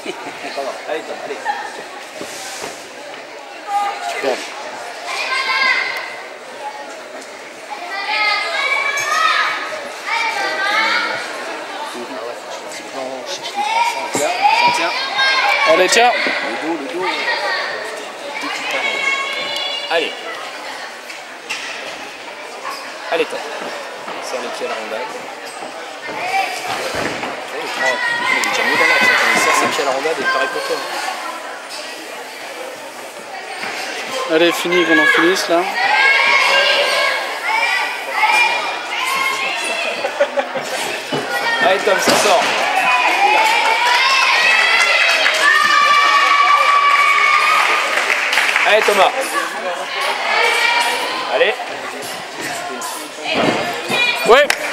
Allez Tom, allez. Super. Tiens. Allez, tiens. Le dos. Allez. Allez Tom. Serre les pieds à la rondelle. Il est déjà mieux dans l'axe. Quand il serre ses pieds à la rondelle, il est pareil pour toi. Allez, fini, qu'on en finisse là. Allez Tom, ça sort. Allez Thomas. Allez. Ouais.